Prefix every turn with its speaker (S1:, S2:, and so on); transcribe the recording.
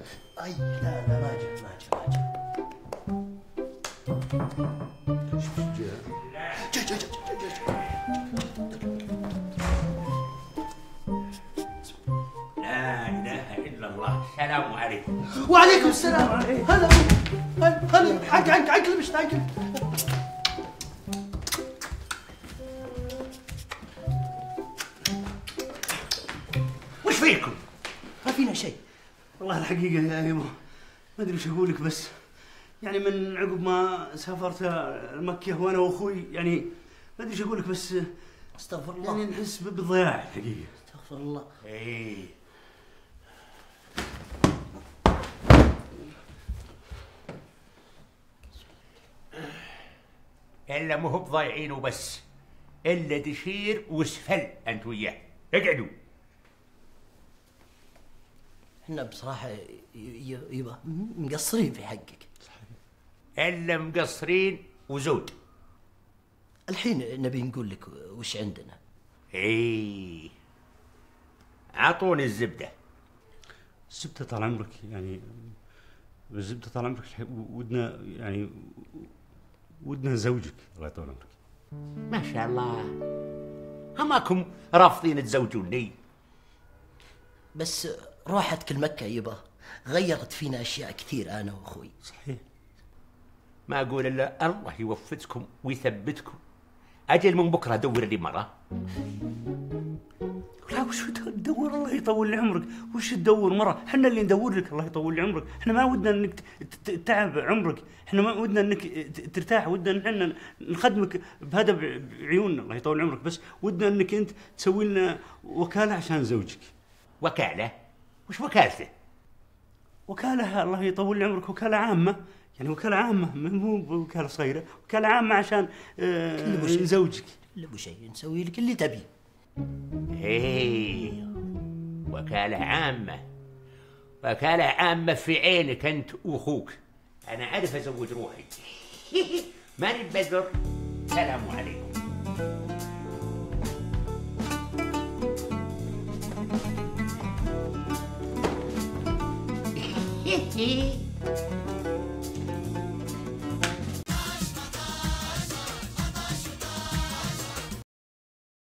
S1: اي لا لا ما جاء.
S2: لا اله الا الله. السلام عليكم.
S1: وعليكم السلام. هلا عقل مش عقل.
S2: وش فيكم؟
S1: ما فينا شيء.
S3: والله الحقيقة يا يبا ما أدري وش أقول لك، بس يعني من عقب ما سافرت مكة وأنا وأخوي يعني ما أدري وش أقول لك، بس
S1: استغفر الله.
S3: يعني نحس بالضياع الحقيقة.
S1: استغفر الله.
S2: ايه الا مو بضايعين وبس، الا دشير وسفل انت وياه. اقعدوا.
S1: احنا بصراحة يبا مقصرين في حقك.
S2: الا مقصرين وزود.
S1: الحين نبي نقول لك وش عندنا.
S2: ايه اعطوني الزبدة.
S3: الزبدة طال عمرك، يعني الزبدة طال عمرك ودنا يعني ودنا زوجك الله يطول عمرك.
S2: ما شاء الله، هماكم رافضين تزوجوني.
S1: بس روحتك المكة يبا غيرت فينا أشياء كثير أنا وأخوي.
S3: صحيح.
S2: ما أقول إلا الله يوفقكم ويثبتكم. أجل من بكرة دور لي مرة.
S3: لا وش تدور الله يطول لي عمرك، وش تدور مرة؟ احنا اللي ندور لك الله يطول لي عمرك، احنا ما ودنا انك تتعب عمرك، احنا ما ودنا انك ترتاح، ودنا احنا نخدمك بهذا بعيوننا الله يطول عمرك، بس ودنا انك انت تسوي لنا وكالة عشان زوجك.
S2: وكالة؟ وش وكالته؟
S3: وكالة الله يطول لي عمرك، وكالة عامة، يعني وكالة عامة مو وكالة صغيرة، وكالة عامة عشان زوجك.
S1: كل ابو شيء نسوي لك اللي تبيه.
S2: ايه وكالة عامة. وكالة عامة في عينك انت واخوك. انا عارف ازوج روحي. ماني ببذر. سلام عليكم.